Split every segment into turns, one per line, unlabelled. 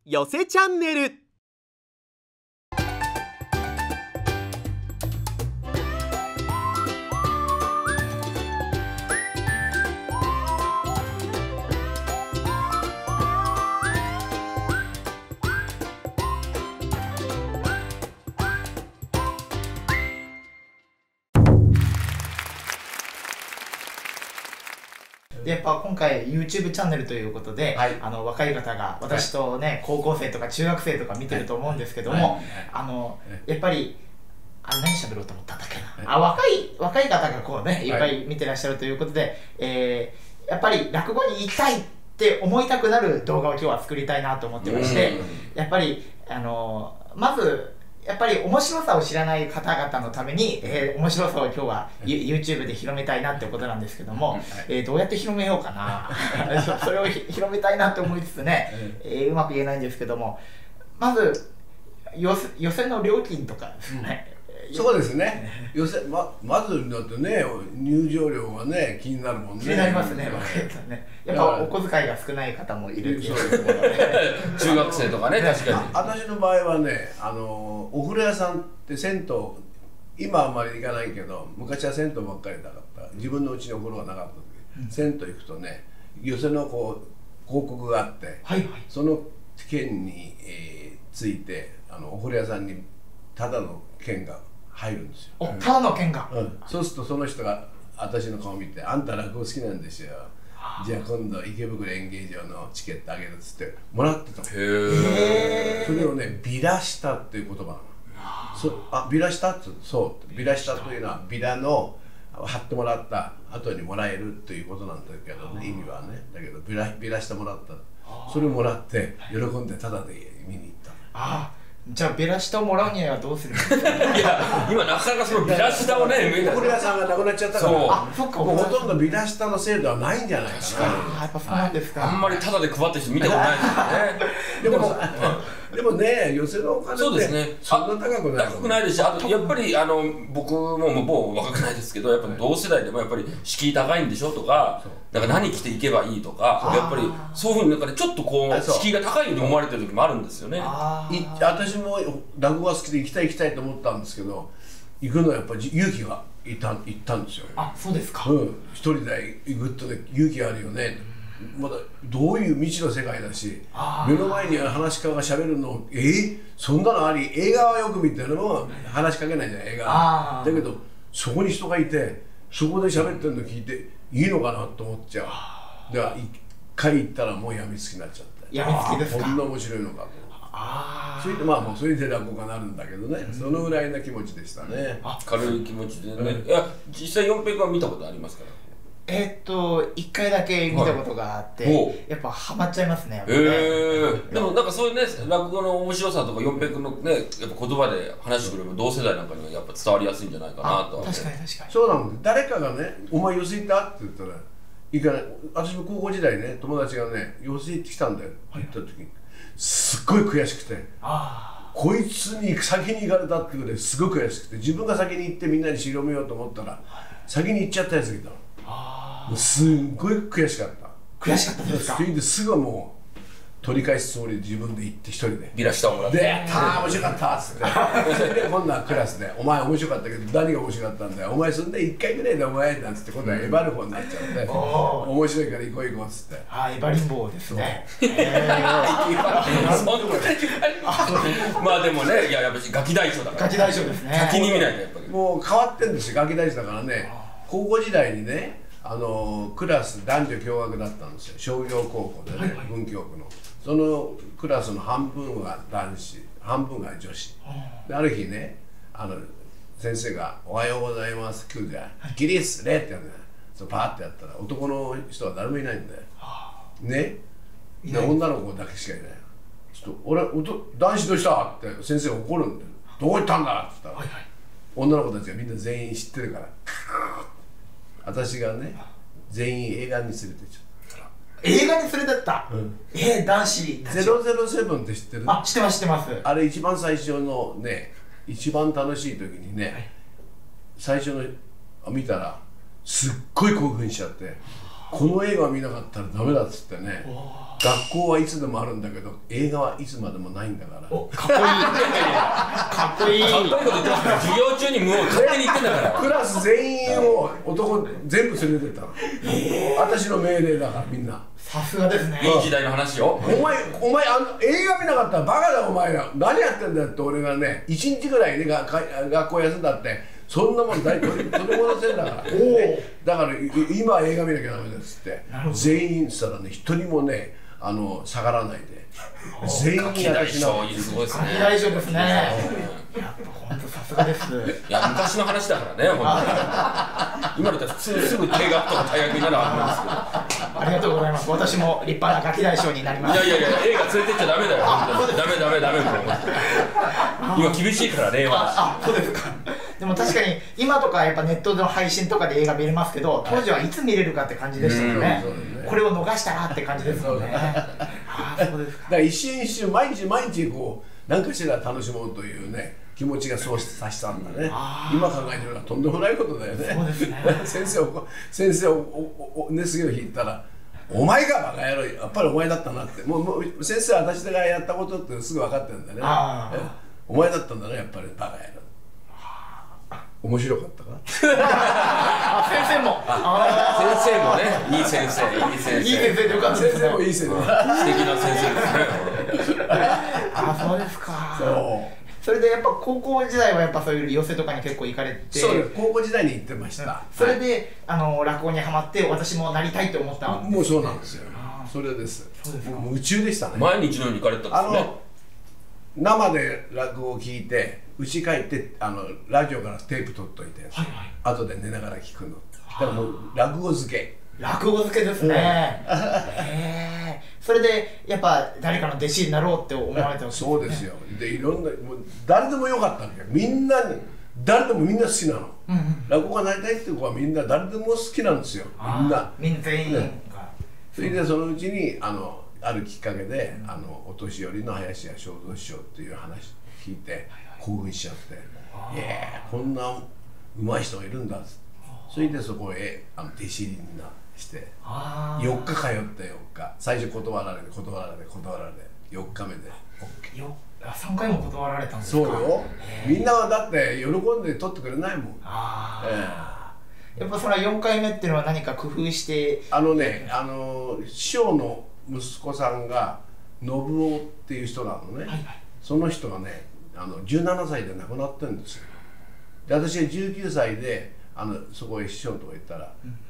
よせチャンネル。
でやっぱ今回 YouTube チャンネルということで、若い方が私とね、高校生とか中学生とか見てると思うんですけども、やっぱり何喋ろうと思ったんだっけな、若い方がこうねいっぱい見てらっしゃるということで、やっぱり落語に行きたいって思いたくなる動画を今日は作りたいなと思ってまして、やっぱりまずやっぱり面白さを知らない方々のために、面白さを今日はYouTube で広めたいなってことなんですけども、どうやって広めようかなそれを広めたいなって思いつつね、うまく言えないんですけども、まず寄席の料金とかですね、
そうですね。寄席まずだってね、入場料がね気になるもんね。
気になりますね。やっぱお小遣いが少ない方もいるっていうことで、
中学生とかね、確かに。
私の場合はね、お風呂屋さんって銭湯、今はあんまり行かないけど、昔は銭湯ばっかりなかった。自分のうちにお風呂がなかった時、銭湯行くとね、寄席のこう広告があって、その券についてお風呂屋さんにただの券が入るんですよ。
ただの券が。
そうするとその人が私の顔見て「あんた落語好きなんですよ。じゃあ今度池袋演芸場のチケットあげる」っつってもらってたの。それをね「ビラ下」っていう言葉なの。ビラ下ってそうビラ下というのはビラの貼ってもらった後にもらえるということなんだけどね、意味はね。だけどビラ下もらった、それをもらって喜んでタダで見に行ったの。
じゃあビラ下をもらうにはどうするんですか。
いや今なかなかそのビラ下をね、
お風呂屋さんがなくなっちゃったから、
そっか、
もうほとんどビラ下の制度はないんじゃないかな。
やっぱそうなんですか。
あんまりタダで配ってる人見たことないですよね。
でもね、寄席のお金ってそんな高くない。
高くないですし、あとやっぱり僕ももう若くないですけど、やっぱり同世代でもやっぱり敷居高いんでしょとか、なんか何着ていけばいいとか、やっぱりそういうふうになんかちょっとこう敷居が高いように思われてる時もあるんですよね。
私も落語が好きで行きたいと思ったんですけど、行くのはやっぱり勇気が行ったんですよ。
そうですか。
一人で行くと勇気あるよね。まだどういう未知の世界だし、目の前に話し家がしゃべるのそんなのあり。映画はよく見てるのも話しかけないじゃん、映画だけど、そこに人がいてそこでしゃべってるの聞いていいのかなと思っちゃう。では一回行ったらもうやみつきになっちゃって、
やみつきですか。
こんな面白いのかと。それでもうそれで落語家になるんだけどね、そのぐらいな気持ちでしたね。
軽い気持ちでね。いや実際四平君は見たことありますから。
1回だけ見たことがあって、やっぱハマっちゃいますね。
でもなんかそういうね、落語の面白さとか四平君のね、やっぱ言葉で話してくれば同世代なんかにはやっぱ伝わりやすいんじゃないかなと。
確かに。
そうなの。誰かがね「お前寄席行った?」って言ったら行かない。私も高校時代ね、友達がね「寄席行ってきたんだよ」って言った時にすっごい悔しくて、こいつに先に行かれたっていうことですごい悔しくて、自分が先に行ってみんなに広めようと思ったら先に行っちゃったやつがいたの。すんごい悔しかった。
悔しかったですか。
それですぐもう取り返すつもりで自分で行って一人で
ビラ下をもらって
で「やったー面白かった」っつってで今度はクラスで「お前面白かったけど何が面白かったんだよ、お前そんで1回ぐらいでお前」なんつって今度はエバる方になっちゃって「面白いから行こう行こう」っつって。
エバリンボーですね。
まあでもね、やっぱりガキ大将だから。
ガキ大将ですね。
先に見ないとやっぱり。
もう変わってんですよ、ガキ大将だからね。高校時代にね、クラス男女共学だったんですよ、商業高校でね、文京区の。そのクラスの半分が男子半分が女子で、ある日ね先生が「おはようございます」って来るじゃん。起立礼ってやるじゃん。そうパーってやったら男の人は誰もいないんだよね。で女の子だけしかいない。ちょっと俺男子どうしたって先生が怒るんだよ。どこ行ったんだって言ったら、女の子たちがみんな全員知ってるから、私がね全員映画に連れてっちゃった。
映画に連れてった。男子
007って知ってる？
知ってます。
あれ一番最初のね、一番楽しい時にね、最初の見たらすっごい興奮しちゃって、 この映画を見なかったらダメだっつってね、学校はいつでもあるんだけど映画はいつまでもないんだから。
かっこいいかっこいい
かっこいいこと言ってますけど、授業中にもう勝手に言ってんだから。
クラス全員を男全部連れてったの。私の命令だからみんな。
さすがですね。
いい時代の話よ。
お前映画見なかったらバカだお前ら、何やってんだよって俺がね、1日ぐらいね学校休んだって、そんなもん取り戻せんだからだから今映画見なきゃダメですって全員したらね、一人もね下がらないで全員
私のすごいですね。
大丈夫ですね。やっぱ本当さすがです。
いや昔の話だからね、本当に。今だったら普通すぐ定額とか大学になるはずなんですけど。
ありがとうございます。私も立派なガキ大将になります。
いや映画連れてっちゃダメだよ。ダメ今厳しいから令和。
そうですか。でも確かに今とかやっぱネットの配信とかで映画見れますけど、当時はいつ見れるかって感じでしたよね。これを逃したらって感じですもんね。そうですか。
だから一瞬毎日こう何かしら楽しもうというね気持ちがそうさせたんだね。今考えてみればとんでもないことだよね。
そうですね。
先生をね次の日言ったら「お前がバカ野郎、やっぱりお前だったな」って、もう先生は私がやったことってすぐ分かってるんだね。お前だったんだね、やっぱりバカ野郎。面白かったか
先生も
先生もね、いい先生
いい先生でよかったですね。
先生もいい先生、
素敵な先生ですね。
そうですか。それでやっぱ高校時代はやっぱそういう寄席とかに結構行かれて。
そうです、高校時代に行ってました。
それで落語にハマって私もなりたいと思ったんです。
もうそうなんですよ。それです。もう夢中でしたね。
毎日のように行かれたんですね。
生で落語を聞いて家帰ってラジオからテープ取っといて、後で寝ながら聞くの。だからもう落語漬けですね。それでやっぱ誰かの弟子になろうって思われたんですね。 そうですよ。でいろんな誰でもよかったんだよ。誰でもみんな好きなの。落語家になりたいっていう子はみんな誰でも好きなんですよ。
みんな全員が。
それでそのうちにあるきっかけでお年寄りの林家正蔵師匠っていう話聞いて興奮しちゃって「いやこんなうまい人がいるんだ」っつって、それでそこへ弟子入りにして4日通って4日最初断られて4日目で OK。
3回も断られたんですか。
そうよ。みんなはだって喜んで取ってくれないもん。
やっぱその4回目っていうのは何か工夫して
師匠の息子さんが信夫っていう人なのね。その人がね17歳で亡くなってるんですよ。で私が19歳でそこへ師匠のとこ行ったら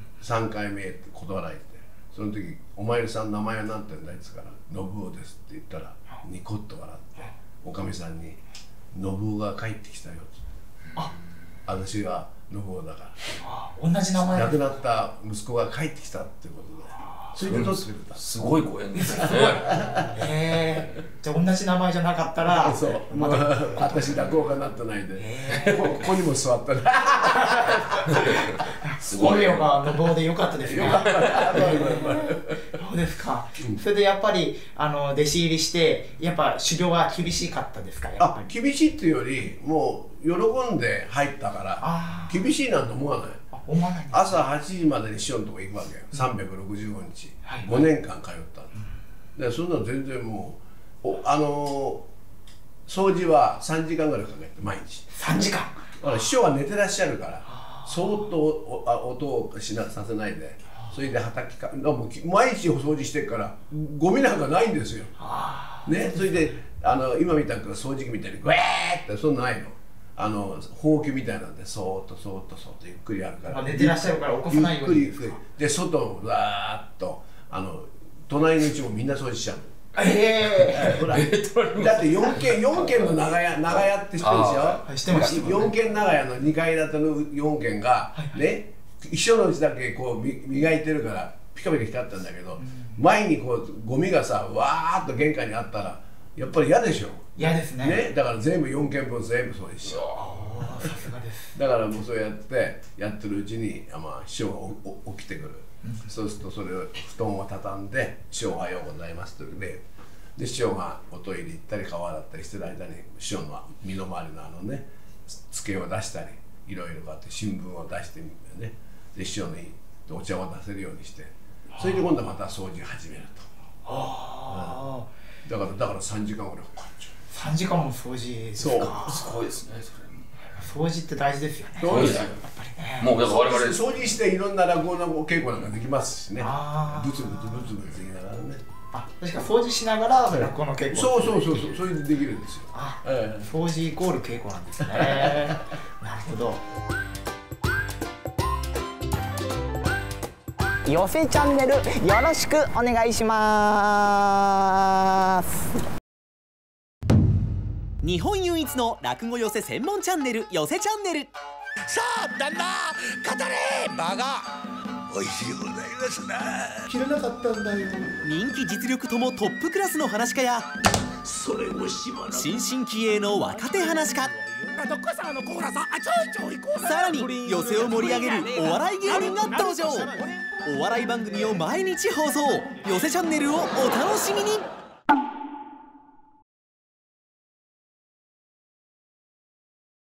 3回目って断られて、その時「お前さん名前は何て言うんだい?」っつから「信夫です」って言ったらニコッと笑っておかみさんに「信夫が帰ってきたよ」って私が信夫だから
同じ名前
亡くなった息子が帰ってきたっていうことで、それでどうするか
すごいご縁ですね。
じゃあ同じ名前じゃなかったら
そう私落語家になってないでここにも座ったね。
すごいよが信夫でよかったですね。そうですか。それでやっぱり弟子入りしてやっぱ修行は厳しかったですか。やっぱり
厳しいっていうよりもう喜んで入ったから厳しいなんて思わない。朝8時までに師匠のとこ行くわけよ。365日5年間通ったの。でそんなの全然もう掃除は3時間ぐらいかけて毎日。
3時間。
だから師匠は寝てらっしゃるからそーっと音をさせないで、それで畑かもう毎日お掃除してるからゴミなんかないんですよ。ね、それで今みたいな掃除機みたいにグエーってそんなないの。ほうきみたいなんでそーっとゆっくりやるから、
寝てらっしゃるから起こさないように
ゆっくりで外をわーっと隣の家もみんな掃除しちゃう。ほらだって4軒の長屋って知ってるでしょ。
知ってます。
4軒長屋の2階建ての4軒がね一緒のうちだけこう磨いてるからピカピカ光ったんだけど、前にこうゴミがさわーっと玄関にあったらやっぱり嫌でしょ。
嫌ですね。
だから全部4軒分全部掃除しちゃう。
さすがです。
だからもうそうやってるうちに師匠が起きてくる。そうするとそれを布団を畳んで「師匠おはようございます」という例で師匠がおトイレ行ったり顔洗ったりしてる間に師匠の身の回りのね机を出したりいろいろこうやって新聞を出してみてね、で師匠にお茶を出せるようにしてそれで今度また掃除始めると。だから3時間ぐらいかかっちゃ
う。3時間も掃除ですか。
すごいですね。
掃除って大事ですよね。
そうですよ。
やっぱりね。
もうだから我々
掃除していろんな落語の稽古なんかできますしね。ブツブツ言いながらね。
確か掃除しながら落語の稽古。
そう、それでできるんですよ。
掃除イコール稽古なんですね。なるほど。
寄せチャンネルよろしくお願いします。
日本唯一の落語寄せ専門チャンネル、寄せチャンネル。
さあ旦那語れバカ、美味しいございますな。
切れなかったんだよ。
人気実力ともトップクラスの話家や、
それをしばらく
新進気鋭の若手話家、さらに寄せを盛り上げるお笑い芸人が登場。お笑い番組を毎日放送。寄せチャンネルをお楽しみに。